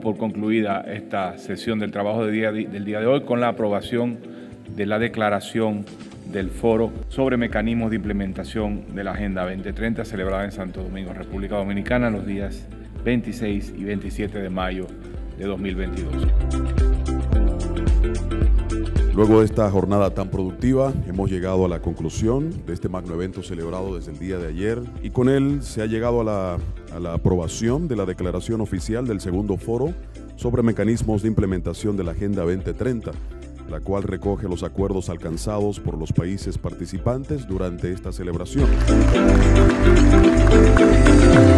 por concluida esta sesión del trabajo del día de hoy con la aprobación de la declaración del Foro sobre Mecanismos de Implementación de la Agenda 2030 celebrada en Santo Domingo, República Dominicana, los días 26 y 27 de mayo de 2022. Luego de esta jornada tan productiva, hemos llegado a la conclusión de este magno evento celebrado desde el día de ayer y con él se ha llegado a la aprobación de la declaración oficial del segundo foro sobre mecanismos de implementación de la Agenda 2030, la cual recoge los acuerdos alcanzados por los países participantes durante esta celebración.